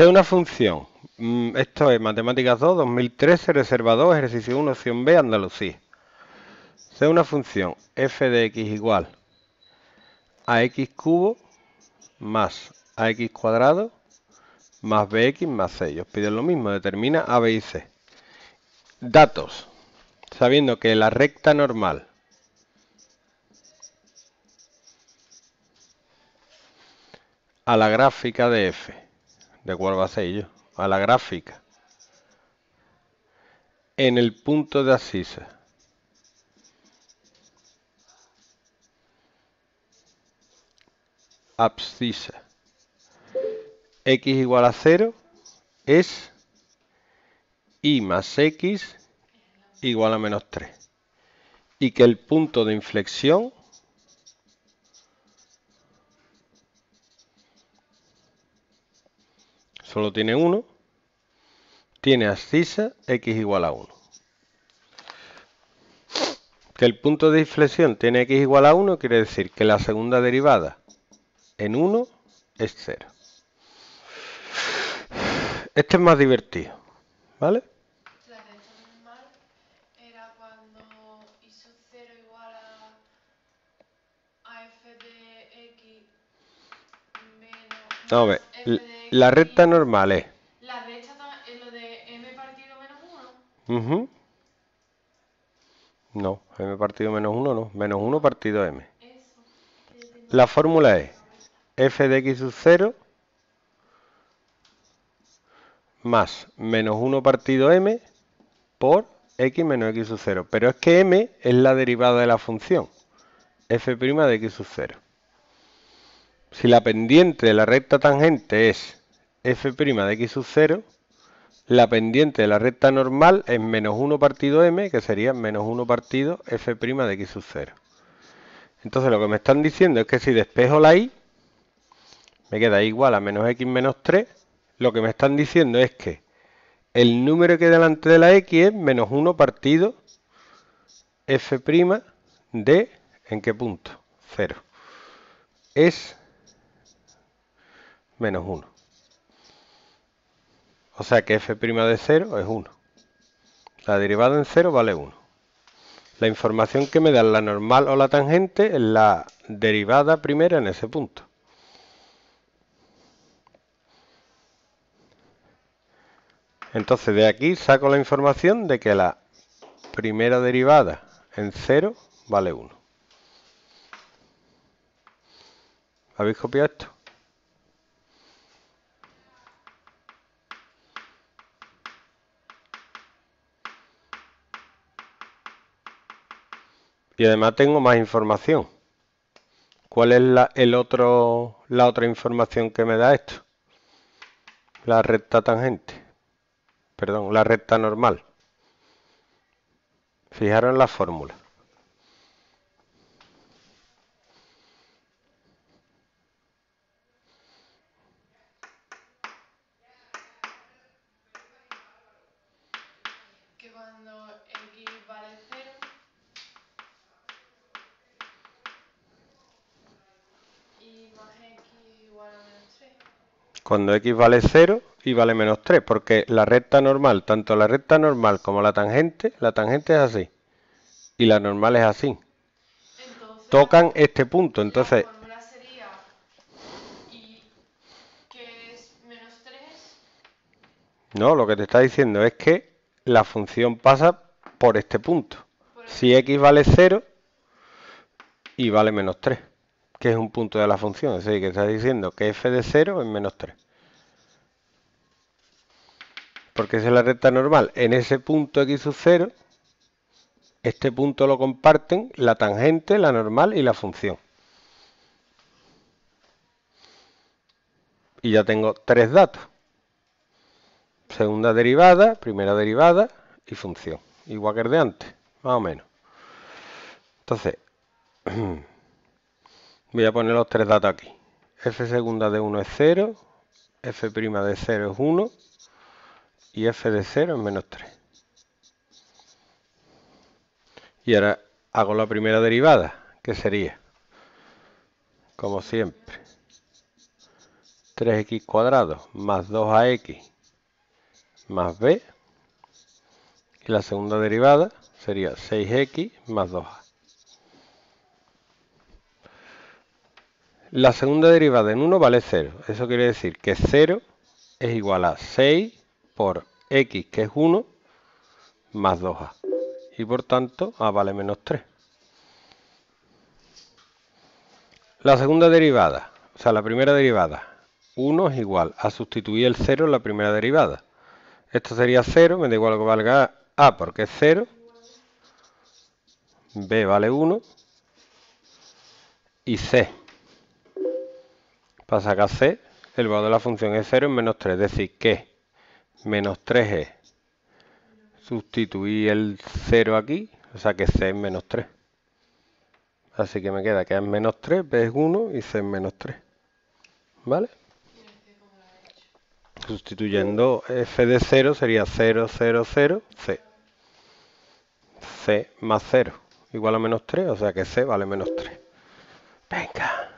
Sea una función. Esto es Matemáticas 2, 2013, Reserva 2, Ejercicio 1, Opción B, Andalucía. Sea una función f de x igual a x cubo más ax cuadrado más bx más c. Os piden lo mismo, determina a, b y c. Datos. Sabiendo que la recta normal a la gráfica de f, ¿de cuál va a ser yo? A la gráfica en el punto de abscisa x igual a 0 es y más x igual a menos 3. Y que el punto de inflexión solo tiene uno, tiene abscisa x igual a 1. Que el punto de inflexión tiene x igual a 1 quiere decir que la segunda derivada en 1 es 0. Este es más divertido, ¿vale? La recta normal era cuando y sub 0 igual a f de x menos No, a ver, f de x. la recta normal es. La recta es lo de m partido menos 1. No, m partido menos 1 no, menos 1 partido m. Eso. La fórmula es f de x sub 0 más menos 1 partido m por x menos x sub 0. Pero es que m es la derivada de la función f' de x sub 0. Si la pendiente de la recta tangente es f' de x sub 0, la pendiente de la recta normal es menos 1 partido m, que sería menos 1 partido f' de x sub 0. Entonces lo que me están diciendo es que si despejo la y, me queda igual a menos x menos 3. Lo que me están diciendo es que el número que hay delante de la x es menos 1 partido f' de, ¿en qué punto? 0. Es menos 1. O sea que f' de 0 es 1. La derivada en 0 vale 1. La información que me da la normal o la tangente es la derivada primera en ese punto. Entonces de aquí saco la información de que la primera derivada en 0 vale 1. ¿Habéis copiado esto? Y además tengo más información. ¿Cuál es la otra información que me da esto? La recta tangente. Perdón, la recta normal. Fijaros en la fórmula. Que cuando x vale 0 y más x igual a menos 3. Cuando x vale 0 y vale menos 3, porque la recta normal, tanto la recta normal como la tangente es así. Y la normal es así. Entonces, Tocan este punto, entonces... la fórmula sería y que es menos 3. No, lo que te está diciendo es que la función pasa por este punto. Si x vale 0 y vale menos 3, que es un punto de la función. Es decir, que está diciendo que f de 0 es menos 3. Porque esa es la recta normal. En ese punto x sub 0, este punto lo comparten la tangente, la normal y la función. Y ya tengo tres datos. Segunda derivada, primera derivada y función. Igual que el de antes, más o menos. Entonces, voy a poner los tres datos aquí. F segunda de 1 es 0, f' de 0 es 1 y f de 0 es menos 3. Y ahora hago la primera derivada, que sería, como siempre, 3x cuadrado más 2ax más b. Y la segunda derivada sería 6x más 2a. La segunda derivada en 1 vale 0. Eso quiere decir que 0 es igual a 6 por x, que es 1, más 2a. Y por tanto, a vale menos 3. La segunda derivada, o sea, la primera derivada, 1 es igual a sustituir el 0 en la primera derivada. Esto sería 0, me da igual que valga a porque es 0. B vale 1. Y c. Para sacar c, el valor de la función es 0 en menos 3. Es decir, que menos 3 es sustituir el 0 aquí, o sea que c es menos 3. Así que me queda que es menos 3, b es 1 y c es menos 3. ¿Vale? Sustituyendo f de 0 sería 0, 0, 0, c. C más 0 igual a menos 3, o sea que c vale menos 3. Venga.